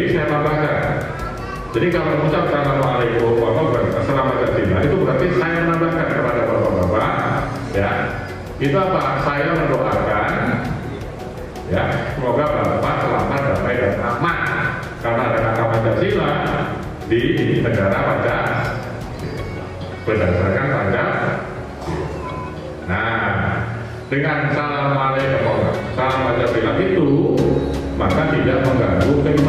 saya tambahkan. Jadi kalau mengucap Assalamualaikum Salam Pancasila itu berarti saya menambahkan kepada bapak-bapak, ya, itu apa? Saya mendoakan, ya, semoga bapak selamat, damai dan aman karena ada kata Pancasila di negara Pancasila berdasarkan Pancasila. Nah, dengan Assalamualaikum salam Pancasila itu maka tidak mengganggu